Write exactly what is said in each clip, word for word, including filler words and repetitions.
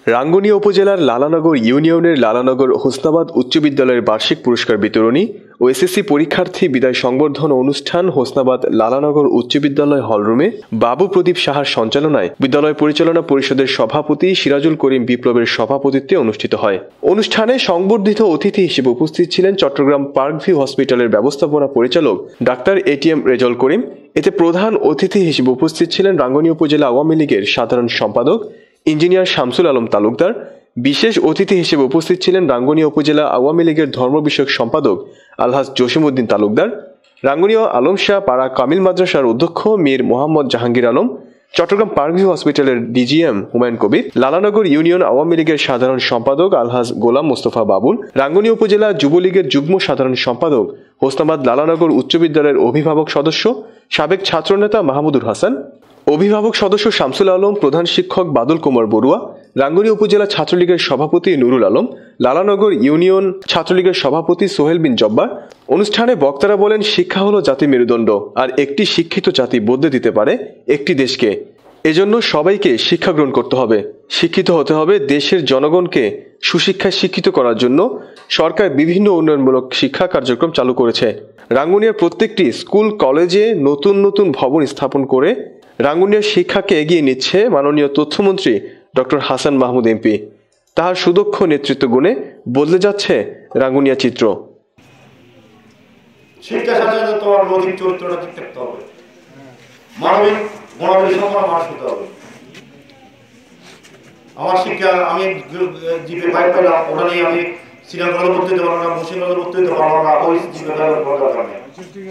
রাঙ্গুনিয়া উপজেলার লালানগর ইউনিয়নের লালানগর হোসনাবাদ উচ্চ বিদ্যালয়ের বার্ষিক পুরস্কার বিতরণী ও এসএসসি পরীক্ষার্থী বিদায় সংবর্ধনা অনুষ্ঠান হোসনাবাদ লালানগর উচ্চ বিদ্যালয় হলরুমে বাবু প্রদীপ সাহার সঞ্চালনায় বিদ্যালয় পরিচালনা পরিষদের সভাপতি সিরাজুল করিম বিপ্লবের সভাপতিত্বে অনুষ্ঠিত হয়। অনুষ্ঠানে সংবর্ধিত অতিথি হিসেবে উপস্থিত ছিলেন চট্টগ্রাম পার্কভিউ হসপিটালের ব্যবস্থাপনা পরিচালক ডাক্তার এটিএম রেজাউল করিম। এতে প্রধান অতিথি হিসেবে উপস্থিত ছিলেন রাঙ্গুনিয়া উপজেলা আওয়ামী লীগের সাধারণ সম্পাদক ইঞ্জিনিয়ার শামসুল আলম তালুকদার। বিশেষ অতিথি হিসেবে উপস্থিত ছিলেন রাঙ্গুনিয়া উপজেলা আওয়ামী লীগের ধর্ম বিষয়ক সম্পাদক আলহাজ জসিমউদ্দিন তালুকদার, রাঙ্গুনিয়া আলম শাহ পাড়া কামিল মাদ্রাসার অধ্যক্ষ মীর মোহাম্মদ জাহাঙ্গীর আলম, চট্টগ্রাম পার্কভিউ হসপিটালের ডিজিএম হুমায়ুন কবির, লালানগর ইউনিয়ন আওয়ামী লীগের সাধারণ সম্পাদক আলহাজ গোলাম মোস্তফা বাবুল, রাঙ্গুনিয়া উপজেলা যুবলীগের যুগ্ম সাধারণ সম্পাদক হোসনাবাদ লালানগর উচ্চ বিদ্যালয়ের অভিভাবক সদস্য সাবেক ছাত্রনেতা মাহমুদুর হাসান, অভিভাবক সদস্য শামসুল আলম, প্রধান শিক্ষক বাদল কুমার বড়ুয়া, রাঙ্গুনিয়া উপজেলা ছাত্রলীগের সভাপতি নুরুল আলম, লালানগর ইউনিয়ন ছাত্রলীগের সভাপতি সোহেল বিন জব্বার। অনুষ্ঠানে বক্তারা বলেন, শিক্ষা হলো জাতি মেরুদণ্ড, আর একটি শিক্ষিত জাতি বদলে দিতে পারে একটি দেশকে। এজন্য সবাইকে শিক্ষা গ্রহণ করতে হবে, শিক্ষিত হতে হবে। দেশের জনগণকে সুশিক্ষায় শিক্ষিত করার জন্য সরকার বিভিন্ন উন্নয়নমূলক শিক্ষা কার্যক্রম চালু করেছে। রাঙ্গুনিয়ার প্রত্যেকটি স্কুল কলেজে নতুন নতুন ভবন স্থাপন করে রাঙ্গুনিয়ার শিক্ষাকে এগিয়ে নিচ্ছে মাননীয় তথ্যমন্ত্রী ডক্টর হাসান মাহমুদ এমপি। তাহার সুদক্ষ নেতৃত্ব গুণে বদলে যাচ্ছে রাঙ্গুনিয়া চিত্র। শিক্ষার সাথে সাথে তোমার নৈতিক চরিত্রটা ঠিক থাকতে হবে, মানবিক গুণাবলী সম্পন্ন মানুষ হতে হবে। আমার শিক্ষা, আমি জিপে বাইক পেলাম, ওটা নিয়ে আমি শ্রীনগরে ভর্তি হতে পারবো না, মুর্শিদাবাদে ভর্তি হতে পারবো না, ওই জিপে দরকার নেই।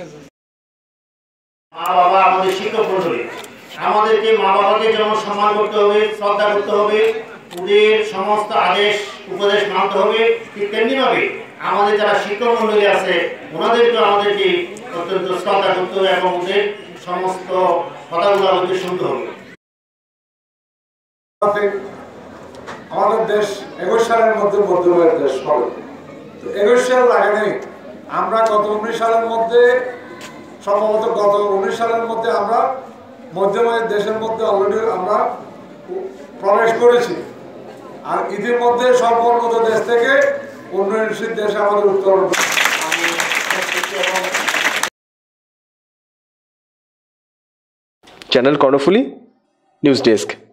মা বাবা আমাদের শিক্ষক মন্ডলী, আমাদেরকে মা বাবাকে যেমন সম্মান করতে হবে, শ্রদ্ধা করতে হবে, ওদের সমস্ত আদেশ উপদেশ মানতে হবে, ঠিক তেমনি ভাবে আমাদের যারা শিক্ষক মন্ডলী আছে ওনাদেরকে আমাদেরকে অত্যন্ত শ্রদ্ধা করতে হবে এবং ওদের সমস্ত কথাগুলো আমাদের শুনতে হবে। আমাদের দেশ একুশ সালের মধ্যে মধ্যমের দেশ হবে। একুশ সাল আগে নেই, আমরা গত উনিশ সালের মধ্যে সম্ভবত গত উনিশ সালের মধ্যে আমরা মধ্যমের দেশের মধ্যে অলরেডি আমরা প্রবেশ করেছি। আর ইতিমধ্যে সর্বোন্নত দেশ থেকে উন্নয়নশীল দেশে আমাদের উত্তর। Channel Karnaphuli, news desk.